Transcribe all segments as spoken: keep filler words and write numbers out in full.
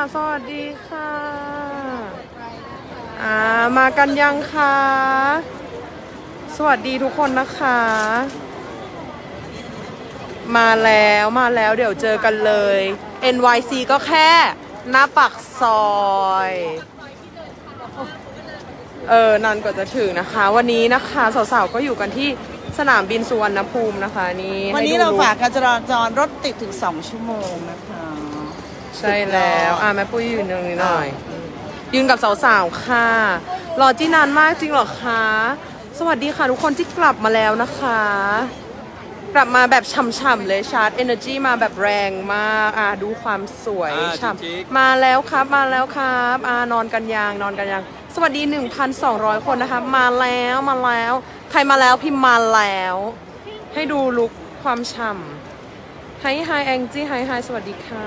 สวัสดีค่ะอ่ามากันยังคะสวัสดีทุกคนนะคะมาแล้วมาแล้วเดี๋ยวเจอกันเลย เอ็น วาย ซี ก็แค่หน้าปากซอยเออนานกว่าจะถึงนะคะวันนี้นะคะสาวๆก็อยู่กันที่สนามบินสุวรรณภูมินะคะนี่วันนี้เราฝากการจราจรรถติดถึงสองชั่วโมงนะคะใช่แล้วอ่ะแม่ปุ้ยยืนตรงนี้หน่อยยืนกับสาวๆค่ะรอจี้นานมากจริงหรอคะสวัสดีค่ะทุกคนที่กลับมาแล้วนะคะกลับมาแบบช่ำๆเลยชาร์จ energy มาแบบแรงมากอ่ะดูความสวยฉ่ำมาแล้วครับมาแล้วครับอ่านอนกันยังนอนกันยังสวัสดี หนึ่งพันสองร้อย คนนะคะมาแล้วมาแล้วใครมาแล้วพิมพ์มาแล้วให้ดูลุคความฉ่ำไฮไฮแองจี้ไฮไฮสวัสดีค่ะ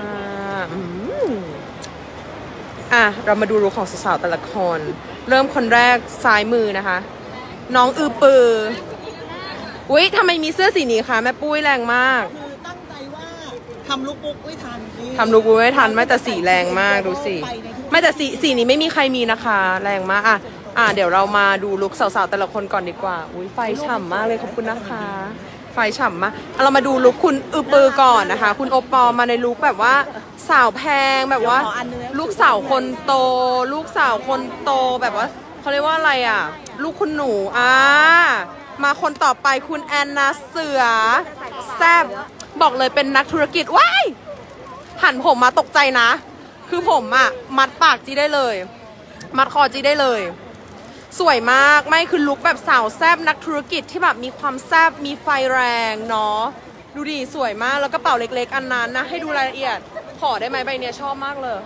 อ่ะเรามาดูลุคของสาวๆแต่ละคนเริ่มคนแรกซ้ายมือนะคะน้องอือปืออุ้ยทำไมมีเสื้อสีนี้คะแม่ปุ้ยแรงมากคือตั้งใจว่าทำลุคบุ๊กไม่ทันทำลุคบุ๊กไม่ทันไม่แต่สีแรงมากดูสิไม่แต่สีสีนี้ไม่มีใครมีนะคะแรงมากอ่ะอ่ะเดี๋ยวเรามาดูลุคสาวๆแต่ละคนก่อนดีกว่าอุ้ยไฟฉ่ำมากเลยขอบคุณนะคะไฟฉ่ำมากเรามาดูลุคคุณอือปือก่อนนะคะคุณโอปอมาในลุคแบบว่าสาวแพงแบบว่าลูกสาวคนโตลูกสาวคนโตแบบว่าเขาเรียกว่าอะไรอ่ะลูกคุณหนูอ่ามาคนต่อไปคุณแอนนาเสือแซบบอกเลยเป็นนักธุรกิจว้ายหันผมมาตกใจนะคือผมอ่ะมัดปากจีได้เลยมัดคอจีได้เลยสวยมากไม่คือลุคแบบสาวแซบนักธุรกิจที่แบบมีความแซบมีไฟแรงเนาะดูดิสวยมากแล้วกระเป๋าเล็กๆอันนั้นนะให้ดูรายละเอียดขอได้ไหมใบเนี้ยชอบมากเลย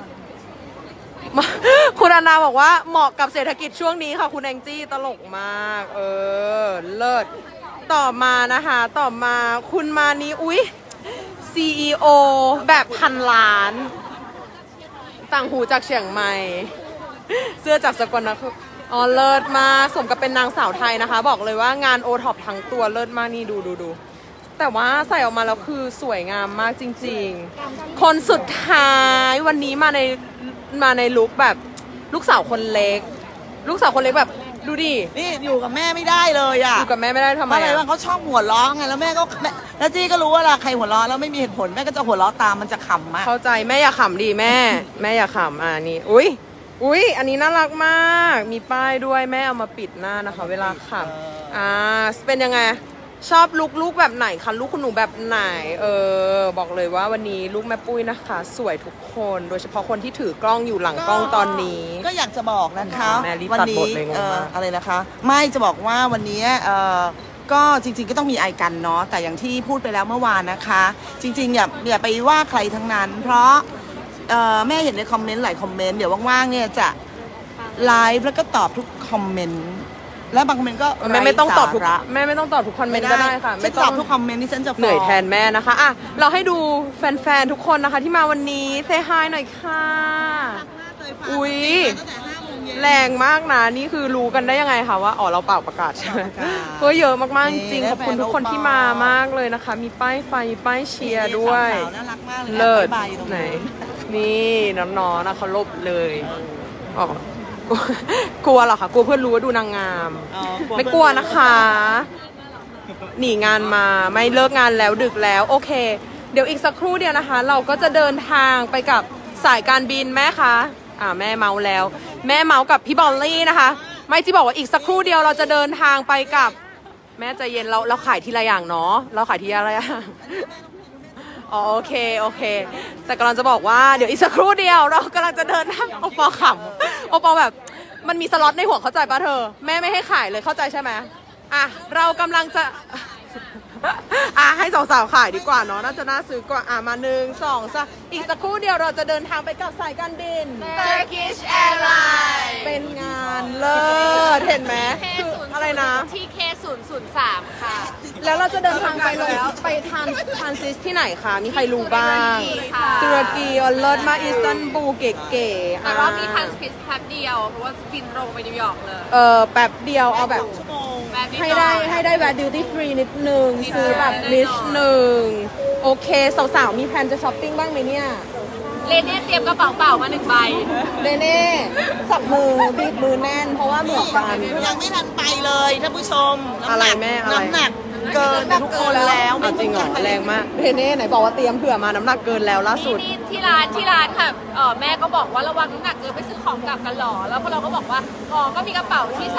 คุณอนาบอกว่าเหมาะกับเศรษฐกิจช่วงนี้ค่ะคุณแองจี้ตลกมากเออเลิศต่อมานะคะต่อมาคุณมานี้อุ๊ย ซี อี โอ แบบพันล้านต่างหูจากเชียงใหม่เสื้อจากสกลนครอ๋อเลิศมากสมกับเป็นนางสาวไทยนะคะบอกเลยว่างานโอท็อปทั้งตัวเลิศมากนี่ดูดูดูแต่ว่าใส่ออกมาแล้วคือสวยงามมากจริงๆคนสุดท้ายวันนี้มาในมาในลุคแบบลูกสาวคนเล็กลูกสาวคนเล็กแบบดูดินี่อยู่กับแม่ไม่ได้เลยอ่ะอยู่กับแม่ไม่ได้ทำไมอะไรว่าเขาชอบหัวล้อไงแล้วแม่ก็แล้วจี้ก็รู้ว่าล่ะใครหัวล้อแล้วไม่มีเหตุผลแม่ก็จะหัวล้อตามมันจะขำมากเข้าใจแม่อย่าขำดีแม่แม่อย่าขำอ่านี่อุ้ยอุ้ยอันนี้น่ารักมากมีป้ายด้วยแม่เอามาปิดหน้านะคะเวลาขำอ่าเป็นยังไงชอบลุกลูกแบบไหนคะลูกคุณหนูแบบไหนเออบอกเลยว่าวันนี้ลูกแม่ปุ้ยนะคะสวยทุกคนโดยเฉพาะคนที่ถือกล้องอยู่หลังกล้องตอนนี้ก็อยากจะบอกนะคะวันนี้เอออะไรนะคะไม่จะบอกว่าวันนี้เออก็จริงๆก็ต้องมีไอกันเนาะแต่อย่างที่พูดไปแล้วเมื่อวานนะคะจริงๆอย่าอย่าไปว่าใครทั้งนั้นเพราะแม่เห็นในคอมเมนต์หลายคอมเมนต์เดี๋ยวว่างๆเนี่ยจะไลฟ์แล้วก็ตอบทุกคอมเมนต์แล้วบางคอมเมนต์ก็แม่ไม่ต้องตอบทุกแม่ไม่ต้องตอบทุกคอมเมนต์ก็ได้ค่ะไม่ตอบทุกคอมเมนต์ที่ฉันจะเหนื่อยแทนแม่นะคะอ่ะเราให้ดูแฟนๆทุกคนนะคะที่มาวันนี้เซฮายหน่อยค่ะอุ้ยแรงมากนะนี่คือรู้กันได้ยังไงคะว่าอ๋อเราเป่าประกาศใช่ไหมก็เยอะมากๆจริงขอบคุณทุกคนที่มามากเลยนะคะมีป้ายไฟป้ายเชียร์ด้วยเลิศไหนนี่น้องๆนะเขาลบเลยอ๋อกลัวเหรอคะกลัวเพื่อนรู้ว่าดูนางงามไม่กลัวนะคะหนีงานมาไม่เลิกงานแล้วดึกแล้วโอเคเดี๋ยวอีกสักครู่เดียวนะคะเราก็จะเดินทางไปกับสายการบินแม่คะอ่าแม่เมาแล้วแม่เมากับพี่บอลลี่นะคะไม่ที่บอกว่าอีกสักครู่เดียวเราจะเดินทางไปกับแม่ใจเย็นเราเราขายทีละอย่างเนาะเราขายทีละอย่างอ๋อโอเคโอเคแต่กำลังจะบอกว่าเดี๋ยวอีกสักครู่เดียวเรากำลังจะเดินทางโอปอขำโอปอแบบมันมีสล็อตในหัวเข้าใจปะเธอแม่ไม่ให้ขายเลยเข้าใจใช่ไหมอ่ะเรากำลังจะอ่ะให้สาวๆขายดีกว่าเนาะน่าจะน่าซื้อกว่าอ่ะมาหนึ่งสองสามอีกสักครู่เดียวเราจะเดินทางไปกับสายการบิน Turkish Airlines เป็นงานเลิศเห็นไหมคืออะไรนะที่ เค ศูนย์ ศูนย์ สาม ค่ะแล้วเราจะเดินทางไปลงไปทานทานซิสที่ไหนคะมีใครรู้บ้างตุรกีอเลิศมาอิสตันบูลเก๋ๆแต่ว่ามีทานซิสแป๊บเดียวเพราะว่าบินตรงไปนิวยอร์กเลยเออแป๊บเดียวเอาแบบให้ได้ให้ได้แวะดิวตี้ฟรีนิดนึงซื้อแบบนิดนึงโอเคสาวๆมีแพลนจะช้อปปิ้งบ้างไหมเนี่ยเลเน่เตรียมกระเป๋าเปล่ามาหนึ่งใบเนเน่จับมือบีบมือแน่นเพราะว่าเหมือนกันยังไม่ทันไปเลยท่านผู้ชมน้ำหนักอะไรแม่อะไรน้ำหนักเกินทุกคนแล้วเอาจริงเหรอแรงมากเนเน่ไหนบอกว่าเตรียมเผื่อมาน้ำหนักเกินแล้วล่าสุนี่ดนี่ที่ร้านที่ร้านค่ะเออแม่ก็บอกว่าระวังน้ำหนักเกินไปซื้อของกลับกันหรอแล้วพวกเราก็บอกว่าอ๋อก็มีกระเป๋าที่